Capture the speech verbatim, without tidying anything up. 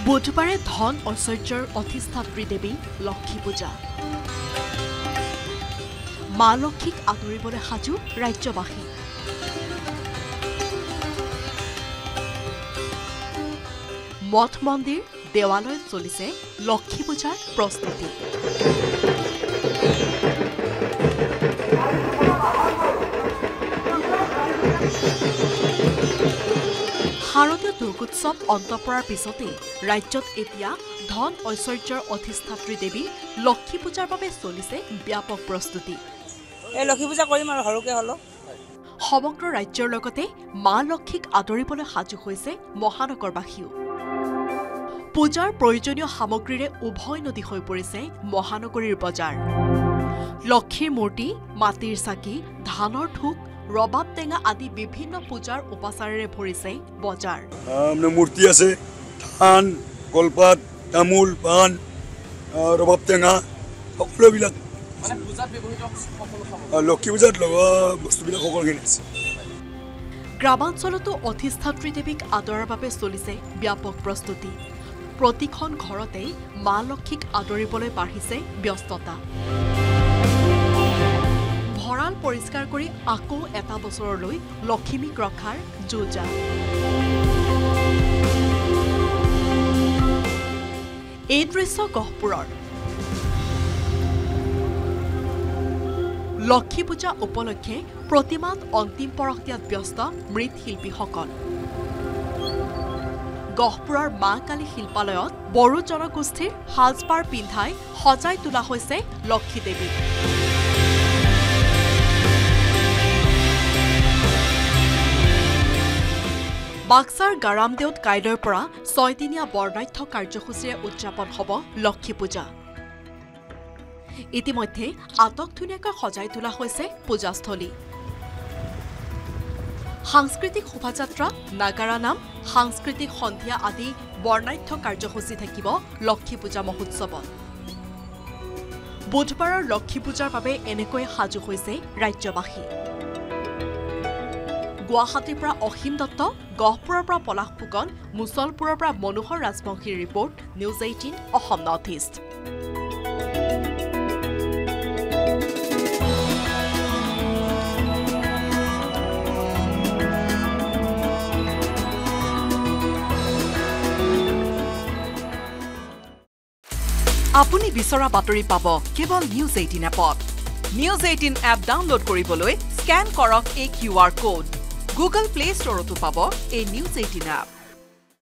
বুধবাৰে ধন ঐশ্বৰ্যৰ অধিষ্ঠাত্ৰী দেৱী লক্ষ্মী পূজা। মা লক্ষ্মীক আদৰিবলৈ সাজু ৰাজ্যবাসী। মঠ মন্দিৰ দেৱালয়ত চলিছে লক্ষ্মী পূজাৰ প্ৰস্তুতি। শাৰদীয় দুৰ্গোৎসৱ অন্ত পৰাৰ পিছতে ৰাজ্যত এতিয়া ধন ঐশ্বৰ্যৰ অধিষ্ঠাত্ৰী দেৱী লক্ষ্মী পূজাৰ বাবে চলিছে ব্যাপক প্ৰস্তুতি। এই লক্ষ্মী পূজা কৰিম আৰু সৰুকে হলো। সমগ্ৰ ৰাজ্যৰ লগতে মা লক্ষ্মীক আদৰিবলৈ সাজু হৈছে মহানগৰবাসীও। পূজাৰ প্ৰয়োজনীয় সামগ্ৰীৰে উভয় নদী হৈ পৰিছে মহানগৰীৰ বজাৰ। লক্ষ্মীৰ মূৰ্তি, মাটিৰ চাকি, ধানৰ ঠোক, ৰবাব টেঙা আদি বিভিন্ন পূজাৰ উপাচাৰেৰে ভৰিছে বজাৰ। মূৰ্তি আছে, ধান, কলপাত, তামোল, পাণ, ৰবাব টেঙা সকলোবিলাক লক্ষ্মী পূজাত লগা বস্তুবিলাক সকলোখিনি আছে। গ্ৰামাঞ্চলতো অধিষ্ঠাত্ৰী দেৱীক আদৰাৰ বাবে চলিছে ব্যাপক প্ৰস্তুতি। প্ৰতিখন ঘৰতেই মা লক্ষ্মীক আদৰিবলৈ বাঢ়িছে ব্যস্ততা। ভঁৰাল পৰিষ্কাৰ কৰি আকৌ এটা বছৰলৈ লক্ষ্মীক ৰখাৰ যোজা। এই দৃশ্য গহপুৰৰ। লক্ষ্মী পূজা উপলক্ষে প্ৰতিমাত অন্তিম পৰশ দিয়াত ব্যস্ত মৃৎশিল্পীসকল। গহপুৰৰ মা কালী শিল্পালয়ত বড়ো জনগোষ্ঠীৰ সাজপাৰ পিন্ধাই সজাই তোলা হৈছে লক্ষ্মী দেৱীক। বাক্সাৰ গাৰামদেউত কাইলৈৰ পৰা ছয়দিনীয়া বৰ্ণাঢ্য কাৰ্যসূচীৰে উদযাপন হ'ব লক্ষ্মী পূজা। ইতিমধ্যে আটকধুনীয়াকৈ সজাই তোলা হৈছে পূজাস্থলী। সাংস্কৃতিক শোভাযাত্ৰা, নাগাৰা নাম, সাংস্কৃতিক সন্ধিয়া আদি বৰ্ণাঢ্য কাৰ্যসূচী থাকিব লক্ষ্মী পূজা মহোৎসৱত। বুধবাৰৰ লক্ষ্মী পূজাৰ বাবে এনেকৈ সাজু হৈছে ৰাজ্যবাসী। গুৱাহাটীৰ পৰা অসীম দত্ত, গহপুৰৰ পৰা পলাশ ফুকন, মুছলপুৰৰ পৰা মনোহৰ ৰাজবংশীৰ report, news eighteen Assam north east. আপুনি বিচৰা বাতৰি পাব কেৱল নিউজ এইটিন এপত। নিউজ এইটিন এপ ডাউনলোড কৰিবলৈ স্কেন কৰক এই Q R code. Google play ষ্টৰতো পাব এই নিউজ এইটিন এপ।